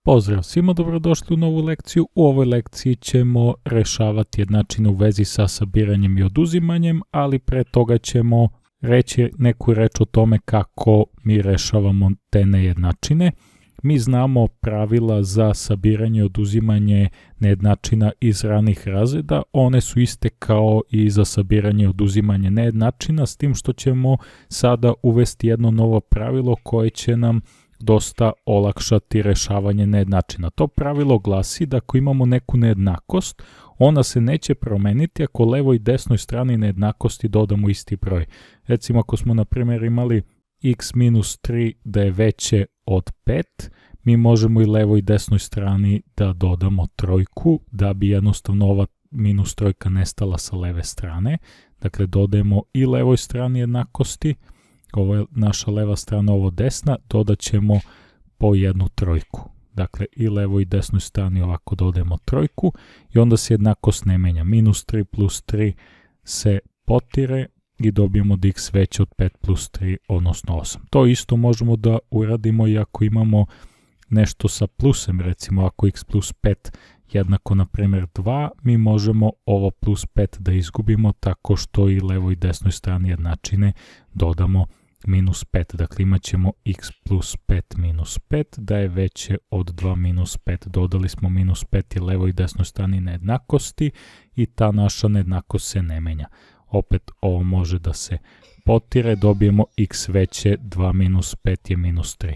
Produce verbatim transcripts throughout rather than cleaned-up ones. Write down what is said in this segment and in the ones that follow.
Pozdrav svima, dobrodošli u novu lekciju. U ovoj lekciji ćemo rešavati jednačine u vezi sa sabiranjem i oduzimanjem, ali pre toga ćemo reći neku reč o tome kako mi rešavamo te nejednačine. Mi znamo pravila za sabiranje i oduzimanje nejednačina iz ranih razreda. One su iste kao i za sabiranje i oduzimanje nejednačina, s tim što ćemo sada uvesti jedno novo pravilo koje će nam dosta olakšati rešavanje nejednačina. To pravilo glasi da ako imamo neku nejednakost, ona se neće promeniti ako levoj i desnoj strani nejednakosti dodamo isti broj. Recimo ako smo na primjer imali x minus tri da je veće od pet, mi možemo i levoj i desnoj strani da dodamo trojku da bi jednostavno ova minus trojka nestala sa leve strane. Dakle, dodajemo i levoj strani jednakosti, ovo je naša leva strana, ovo desna, dodat ćemo po jednu trojku. Dakle, i levoj i desnoj strani ovako dodajemo trojku i onda se jednakost ne menja. Minus tri plus tri se potire i dobijemo da x veće od pet plus tri, odnosno osam. To isto možemo da uradimo i ako imamo nešto sa plusem, recimo ako x plus pet jednako na primjer dva, mi možemo ovo plus pet da izgubimo tako što i levoj i desnoj strani jednačine dodamo minus pet. Dakle, imat ćemo x plus pet minus pet da je veće od dva minus pet. Dodali smo minus pet i levoj i desnoj strani nejednakosti i ta naša nejednakost se ne menja. Opet ovo može da se potire, dobijemo x veće, dva minus pet je minus tri.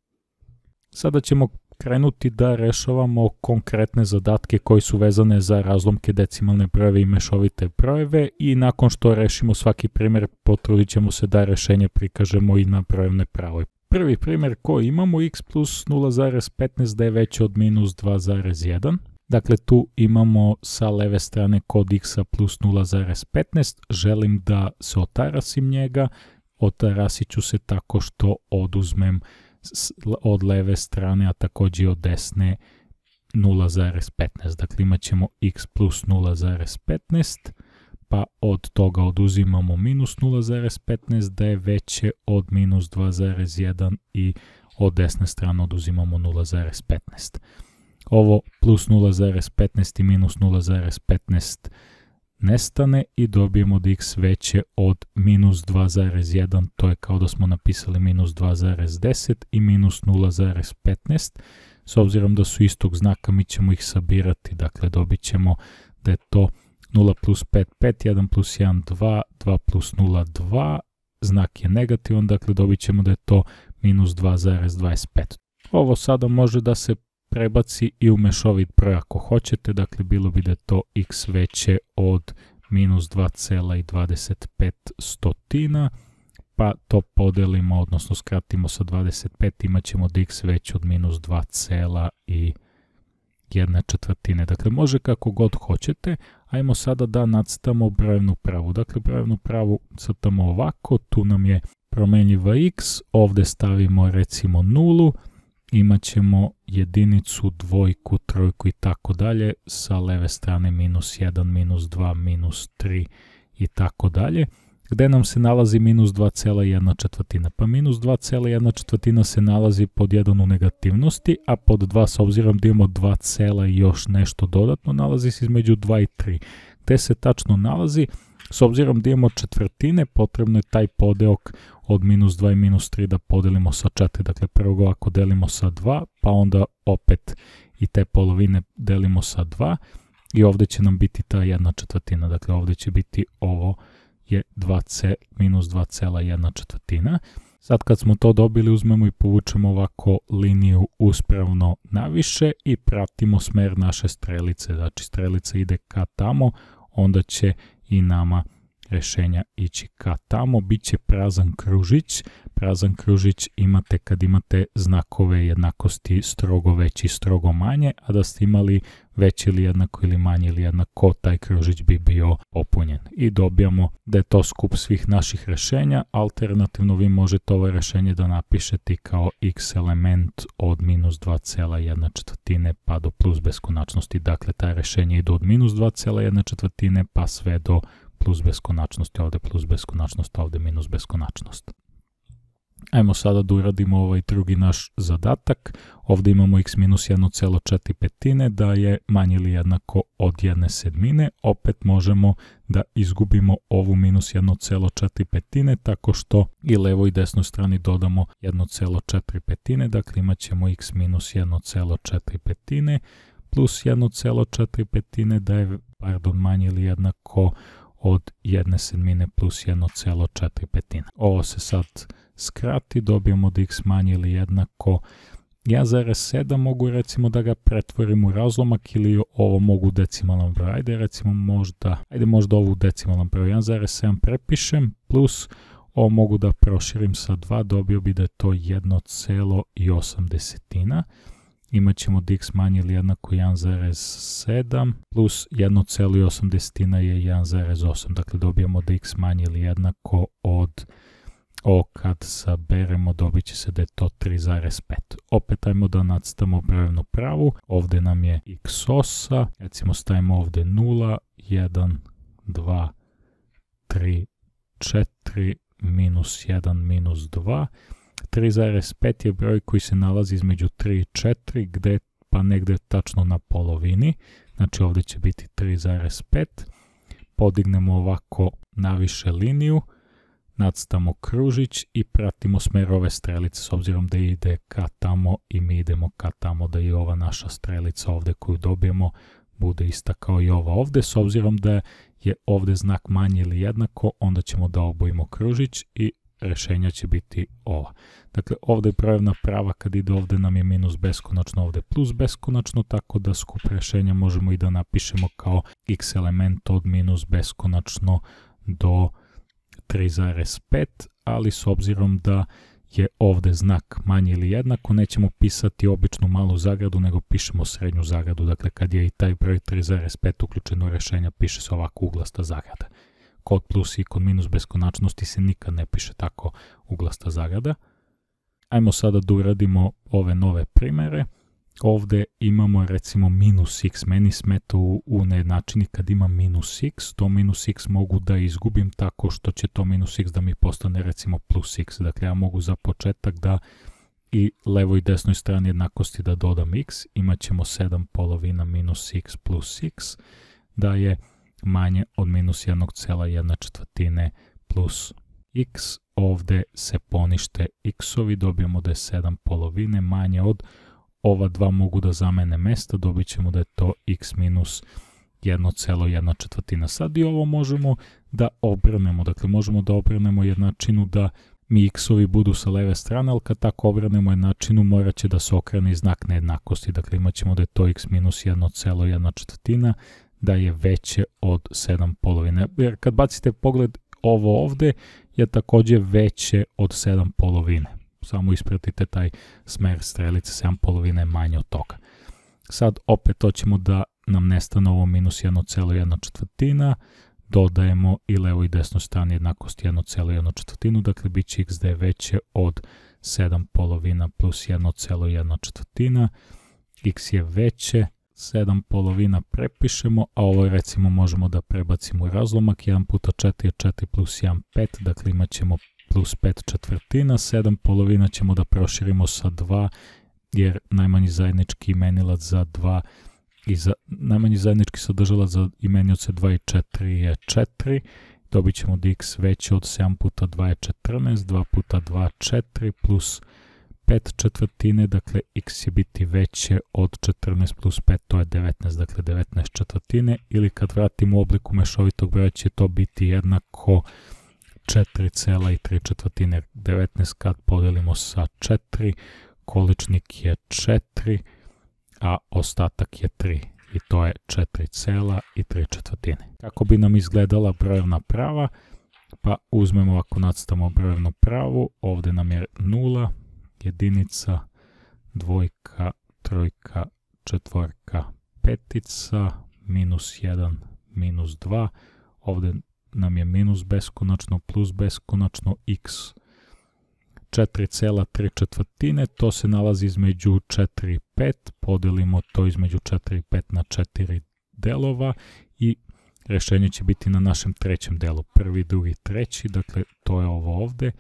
Sada ćemo krenuti da rešavamo konkretne zadatke koji su vezane za razlomke, decimalne brojeve i mešovite brojeve i nakon što rešimo svaki primjer potrudit ćemo se da rešenje prikažemo i na brojevnoj pravoj. Prvi primjer koji imamo, x plus nula zarez petnaest da je veće od minus dva zarez jedan. Dakle, tu imamo sa leve strane kod x plus nula zarez petnaest, želim da se otarasim njega, otarasit ću se tako što oduzmem od leve strane, a također od desne nula zarez petnaest. Dakle, imat ćemo x plus nula zarez petnaest, pa od toga oduzimamo minus nula zarez petnaest da je veće od minus dva zarez jedan i od desne strane oduzimamo nula zarez petnaest. Ovo plus nula zarez petnaest i minus nula zarez petnaest nestane i dobijemo da x veće od minus dva zarez jedan, to je kao da smo napisali minus dva zarez deset i minus nula zarez petnaest. S obzirom da su istog znaka, mi ćemo ih sabirati, dakle dobit ćemo da je to nula plus pet, pet, jedan plus jedan, dva, dva plus nula, dva, znak je negativan, dakle dobit ćemo da je to minus dva zarez dvadeset pet. Ovo sada može da se prebaci i u mešovit broj ako hoćete, dakle bilo bi da je to x veće od minus dva zarez dvadeset pet stotina, pa to podelimo, odnosno skratimo sa dvadeset pet, imat ćemo da x veće od minus dva zarez jedna četvrtine. Dakle, može kako god hoćete. Ajmo sada da nacrtamo brojevnu pravu. Dakle, brojevnu pravu crtamo ovako, tu nam je promenljiva x, ovdje stavimo recimo nulu, imat ćemo jedinicu, dvojku, trojku i tako dalje, sa leve strane minus jedan, minus dva, minus tri i tako dalje. Gde nam se nalazi minus dva zarez jedna četvrtina? Pa minus dva zarez jedna četvrtina se nalazi pod jedan u negativnosti, a pod dva, s obzirom da imamo dva zarez i još nešto dodatno, nalazi se između dva i tri. Gde se tačno nalazi? S obzirom da imamo četvrtine, potrebno je taj podeok od minus dva i minus tri da podelimo sa četiri. Dakle, prvo ovako delimo sa dva, pa onda opet i te polovine delimo sa dva i ovdje će nam biti ta jedna četvrtina. Dakle, ovdje će biti ovo je minus dva zarez jedna četvrtina. Sad kad smo to dobili, uzmemo i povučemo ovako liniju uspravno naviše i pratimo smer naše strelice. Znači, strelica ide ka tamo, onda će i nama rešenja ići ka tamo, bit će prazan kružić. Prazan kružić imate kad imate znakove jednakosti strogo veći, strogo manje, a da ste imali veći ili jednako ili manje ili jednako, taj kružić bi bio popunjen. I dobijamo da je to skup svih naših rešenja. Alternativno vi možete ovo rešenje da napišete kao x element od minus dva zarez jedna četvrtine pa do plus beskonačnosti. Dakle, taj rešenje ide od minus dva zarez jedna četvrtine pa sve do plus beskonačnosti, ovdje plus beskonačnost, ovdje minus beskonačnost. Ajmo sada da uradimo ovaj drugi naš zadatak. Ovdje imamo x minus jedan zarez četiri petine da je manje ili jednako od jedne sedmine. Opet možemo da izgubimo ovu minus jedan zarez četiri petine tako što i levo i desnoj strani dodamo jedan zarez četiri petine. Dakle imat ćemo x minus jedan zarez četiri petine plus jedan zarez četiri petine da je pardon, manje ili jednako od jedne sedmine plus jedan zarez četiri petine. Ovo se sad skrati, dobijemo da x manje ili jednako jedan zarez sedam, mogu recimo da ga pretvorim u razlomak ili ovo mogu u decimalan broj. Ajde recimo možda, ajde možda ovu decimalan broj, jedan zarez sedam prepišem plus ovo mogu da proširim sa dva, dobio bi da je to jedan zarez osam desetina. Imat ćemo da x manje ili jednako jedan zarez sedam plus jedan zarez osam desetina je jedan zarez osam. Dakle dobijemo da x manje ili jednako od ovo kad saberemo dobit će se da je to tri zarez pet. Opet ajmo da nacrtamo brojevnu pravu. Ovdje nam je x osa, recimo stavimo ovdje nula, jedan, dva, tri, četiri, minus jedan, minus dva. tri zarez pet je broj koji se nalazi između tri i četiri, gde pa negde tačno na polovini. Znači ovdje će biti tri zarez pet. Podignemo ovako naviše liniju, nacrtamo kružić i pratimo smer ove strelice s obzirom da ide ka tamo i mi idemo ka tamo, da i ova naša strelica ovdje koju dobijemo bude ista kao i ova ovdje. S obzirom da je ovdje znak manje ili jednako, onda ćemo da obojimo kružić i rješenja će biti ova. Dakle, ovdje je brojevna prava, kad ide ovdje nam je minus beskonačno, ovdje plus beskonačno, tako da skup rješenja možemo i da napišemo kao x element od minus beskonačno do tri zarez pet, ali s obzirom da je ovdje znak manje ili jednako, nećemo pisati običnu malu zagradu, nego pišemo srednju zagradu. Dakle, kad je i taj broj tri zarez pet uključen u rješenja, piše se ovako uglasta zagrada. Kod plus i kod minus beskonačnosti se nikad ne piše tako uglasta zagrada. Ajmo sada da uradimo ove nove primjere. Ovdje imamo recimo minus x, meni smeta u, u nejednačini kad ima minus x, to minus x mogu da izgubim tako što će to minus x da mi postane recimo plus x. Dakle, ja mogu za početak da i levo i desnoj strani jednakosti da dodam x, imat ćemo sedam polovina minus x plus x, da je manje od minus jedan zarez jedna četvrtine plus x. Ovdje se ponište x-ovi, dobijemo da je sedam polovine manje od ova dva mogu da zamene mesta, dobit ćemo da je to x minus jedan zarez jedna četvrtina. Sad i ovo možemo da obrnemo, dakle možemo da obrnemo jednačinu da mi x-ovi budu sa leve strane, ali kad tako obranemo jednačinu morat će da se okrene i znak nejednakosti. Dakle imat ćemo da je to x minus jedan zarez jedna četvrtina, da je veće od sedam polovine. Jer kad bacite pogled, ovo ovdje je također veće od sedam polovine. Samo ispratite taj smer strelice, sedam polovine je manje od toga. Sad opet hoćemo da nam nestane ovo minus jedan zarez jedna četvrtina, dodajemo i levo i desno strani jednakosti jedan zarez jedna četvrtinu, dakle bit će x da je veće od sedam polovina plus jedan zarez jedna četvrtina, x je veće, sedam polovina prepišemo, a ovo recimo možemo da prebacimo u razlomak, jedan puta četiri je četiri plus jedan pet, dakle imat ćemo plus pet četvrtina, sedam polovina ćemo da proširimo sa dva, jer najmanji zajednički imenilac za dva i za, najmanji zajednički sadržalac za imenioce dva i četiri je četiri, dobit ćemo da x veće od sedam puta dva je četrnaest, dva puta dva četiri plus pet četvrtine, dakle x će biti veće od četrnaest plus pet, to je devetnaest, dakle devetnaest četvrtine, ili kad vratimo u obliku mešovitog broja će to biti jednako četiri zarez tri četvrtine. devetnaest kad podelimo sa četiri, količnik je četiri, a ostatak je tri. I to je četiri zarez tri četvrtine. Kako bi nam izgledala brojevna prava? Pa uzmemo ovako, nacrtamo brojevnu pravu, ovdje nam je nula, jedinica, dvojka, trojka, četvorka, petica, minus jedan, minus dva, ovdje nam je minus beskonačno, plus beskonačno, x četiri zarez tri četvrtine, to se nalazi između četiri i pet, podelimo to između četiri i pet na četiri delova i rješenje će biti na našem trećem delu, prvi, drugi, treći, dakle to je ovo ovdje,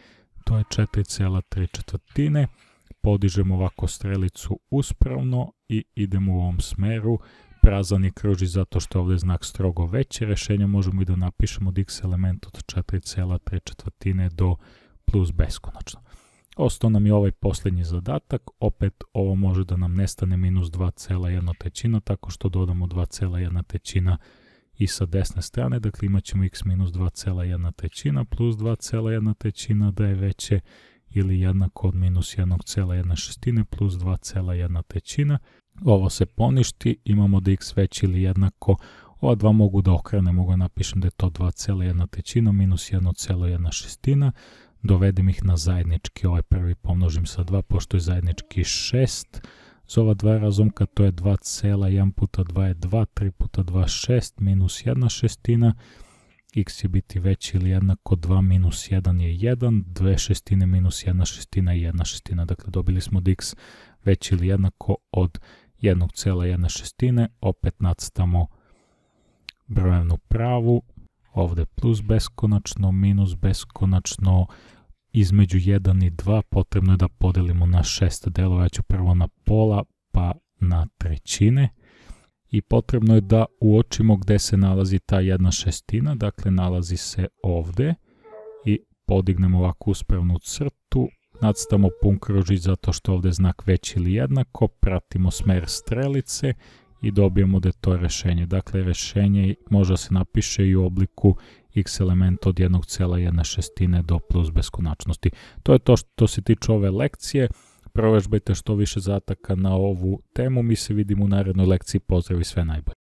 to je četiri zarez tri četvrtine. Podižemo ovako strelicu uspravno i idemo u ovom smeru. Prazan je kruži zato što je ovdje znak strogo veće. Rješenje možemo i da napišemo od x element od četiri zarez tri četvrtine do plus beskonačno. Ostao nam je ovaj posljednji zadatak, opet ovo može da nam nestane minus dva zarez jedna trećina, tako što dodamo dva zarez jedna trećina i sa desne strane, dakle imat ćemo x minus dva zarez jedna trećina plus dva zarez jedna trećina da je veće ili jednako od minus jedna zarez jedna šestina plus dva zarez jedna trećina. Ovo se poništi, imamo da x veći ili jednako, ova dva mogu da okrenem, mogu da napišem da je to dva zarez jedna trećina minus jedna zarez jedna šestina. Dovedem ih na zajednički, ovaj prvi pomnožim sa dva, pošto je zajednički šest. Za ova dva razumka to je dva zarez jedan puta dva je dva, tri puta dva šest, minus jedna šestina. X će biti veći ili jednako, dva minus jedan je jedan, dve šestine minus jedna šestina je jedna šestina. Dakle, dobili smo da x veći ili jednako od jedna zarez jedna šestine. Opet nacrtamo brojevnu pravu. Ovdje plus beskonačno, minus beskonačno, između jedan i dva potrebno je da podelimo na šest delova. Ja ću prvo na pola, pa na trećine. I potrebno je da uočimo gde se nalazi ta jedna šestina, dakle nalazi se ovdje. I podignemo ovako uspravnu crtu, nacrtamo pun kružić zato što ovdje je znak veći ili jednako, pratimo smer strelice i dobijemo da je to rješenje. Dakle, rješenje može da se napiše i u obliku x element od jedna zarez jedna šestina do plus beskonačnosti. To je to što se tiče ove lekcije. Provežbajte što više zadataka na ovu temu. Mi se vidimo u narednoj lekciji. Pozdrav i sve najbolje.